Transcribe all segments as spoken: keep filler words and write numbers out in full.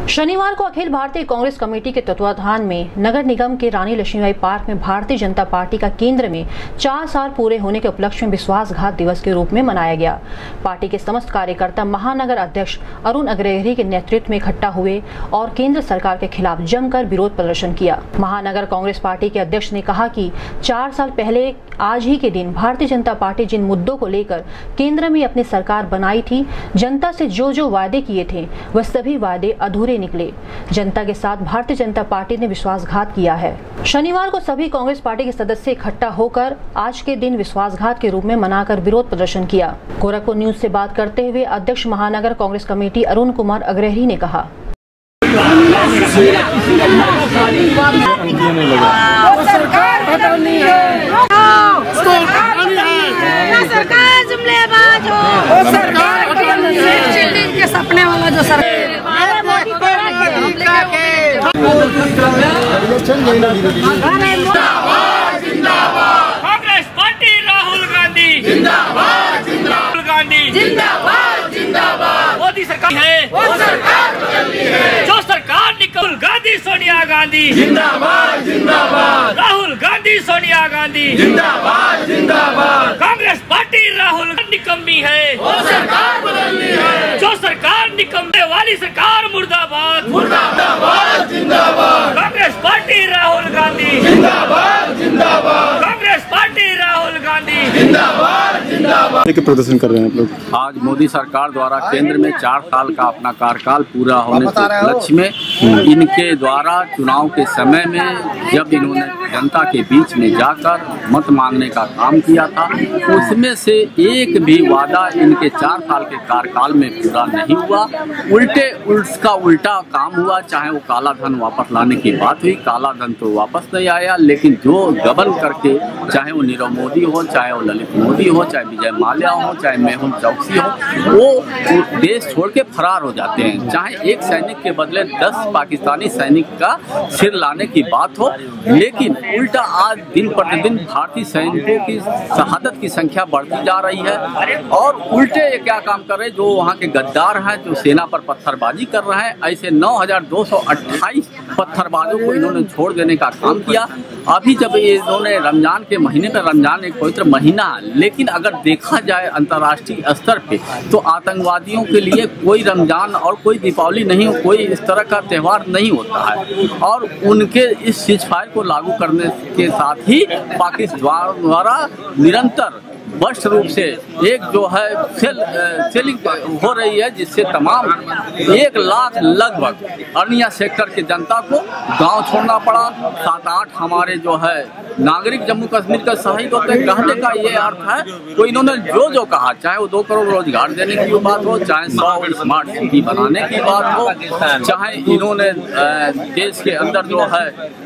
शनिवार को अखिल भारतीय कांग्रेस कमेटी के तत्वाधान में नगर निगम के रानी लक्ष्मीबाई पार्क में भारतीय जनता पार्टी का केंद्र में चार साल पूरे होने के उपलक्ष्य में विश्वासघात दिवस के रूप में मनाया गया। पार्टी के समस्त कार्यकर्ता महानगर अध्यक्ष अरुण अग्रहरी के नेतृत्व में इकट्ठा हुए और केंद्र सरकार के खिलाफ जमकर विरोध प्रदर्शन किया। महानगर कांग्रेस पार्टी के अध्यक्ष ने कहा कि चार साल पहले आज ही के दिन भारतीय जनता पार्टी जिन मुद्दों को लेकर केंद्र में अपनी सरकार बनाई थी, जनता से जो जो वादे किए थे वह सभी वादे अधूरे निकले। जनता के साथ भारतीय जनता पार्टी ने विश्वासघात किया है। शनिवार को सभी कांग्रेस पार्टी के सदस्य इकट्ठा होकर आज के दिन विश्वासघात के रूप में मनाकर विरोध प्रदर्शन किया। गोरखपुर न्यूज से बात करते हुए अध्यक्ष महानगर कांग्रेस कमेटी अरुण कुमार अग्रहरी ने कहा, सरकार जुमलेबाज हो, सरकार के सपने वाला जो सरकार कांग्रेस पार्टी राहुल गांधी जिंदाबाद, राहुल गांधी जिंदाबाद, जिंदाबाद। मोदी सरकार है, वो सरकार बदलनी है, जो सरकार निकल गांधी सोनिया गांधी जिंदाबाद, जिंदाबाद। राहुल गांधी सोनिया गांधी जिंदाबाद, जिंदाबाद। कांग्रेस पार्टी राहुल निकम्मी है, वो सरकार बदलनी है, जो सरकार निकम्मे वाली सरकार मुर्दाबाद, मुर्दाबाद, जिंदाबाद। कांग्रेस पार्टी राहुल गांधी जिंदाबाद, जिंदाबाद। कांग्रेस पार्टी राहुल गांधी जिंदाबाद, जिंदाबाद। प्रदर्शन कर रहे हैं आप लोग। आज मोदी सरकार द्वारा केंद्र में चार साल का अपना कार्यकाल पूरा होने के उपलक्ष्य में इनके द्वारा चुनाव के समय में जब इन्होंने जनता के बीच में जाकर मत मांगने का काम किया था, उसमें से एक भी वादा इनके चार साल के कार्यकाल में पूरा नहीं हुआ। उल्टे उसका उल्टा काम हुआ। चाहे वो काला धन वापस लाने की बात हुई, काला धन तो वापस नहीं आया, लेकिन जो गबन करके, चाहे वो नीरव मोदी हो, चाहे वो ललित मोदी हो, चाहे विजय माल्या हो, चाहे मेहुल चौकसी हो, वो देश छोड़ के फरार हो जाते हैं। चाहे एक सैनिक के बदले दस पाकिस्तानी सैनिक का सिर लाने की बात हो, लेकिन उल्टा आज दिन प्रतिदिन भारतीय सैनिकों की शहादत की संख्या बढ़ती जा रही है और उल्टे ये क्या काम कर रहे हैं, जो वहाँ के गद्दार हैं, जो सेना पर पत्थरबाजी कर रहे हैं, ऐसे नौ हजार दो सौ अट्ठाईस पत्थरबाजों को इन्होंने छोड़ देने का काम किया। अभी जब ये इन्होंने रमजान के महीने में, रमजान एक पवित्र महीना, लेकिन अगर देखा जाए अंतर्राष्ट्रीय स्तर पे तो आतंकवादियों के लिए कोई रमजान और कोई दीपावली नहीं, कोई इस तरह का त्यौहार नहीं होता है। और उनके इस सीजफायर को लागू करने के साथ ही पाकिस्तान द्वारा निरंतर स्पष्ट रूप से एक जो है सेल सेलिंग हो रही है, जिससे तमाम एक लाख लगभग अन्य सेक्टर के जनता को गांव छोड़ना पड़ा। सात आठ हमारे जो है नागरिक जम्मू कश्मीर का शहीद होते हैं। कहने का ये अर्थ है, तो इन्होंने जो जो कहा, चाहे वो दो करोड़ रोजगार देने की बात हो, चाहे सौ स्मार्ट सिटी बनाने की बात हो, चाहे इन्होंने देश के अंदर जो है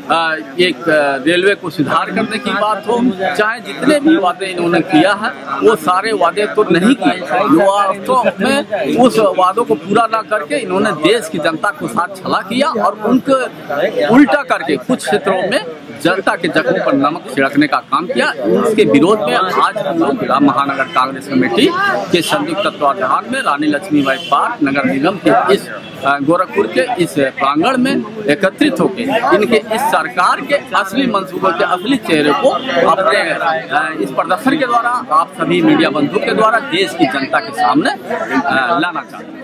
एक रेलवे को सुधार करने की बात हो, चाहे जितने भी वादे इन्होंने किया है, वो सारे वादे तो नहीं किए। वास्तव में उस वादों को पूरा ना करके इन्होंने देश की जनता को साथ छला किया और उनको उल्टा करके कुछ क्षेत्रों में जनता के जख्मों पर नमक छिड़कने का काम किया। इसके विरोध में आज हम लोग जिला महानगर कांग्रेस कमेटी के संयुक्त तत्वाधान में रानी लक्ष्मीबाई पार्क नगर निगम के इस गोरखपुर के इस प्रांगण में एकत्रित होकर इनके इस सरकार के असली मंसूबों के असली चेहरे को अपने इस प्रदर्शन के द्वारा, आप सभी मीडिया बंधुओं के द्वारा देश की जनता के सामने लाना चाहते हैं।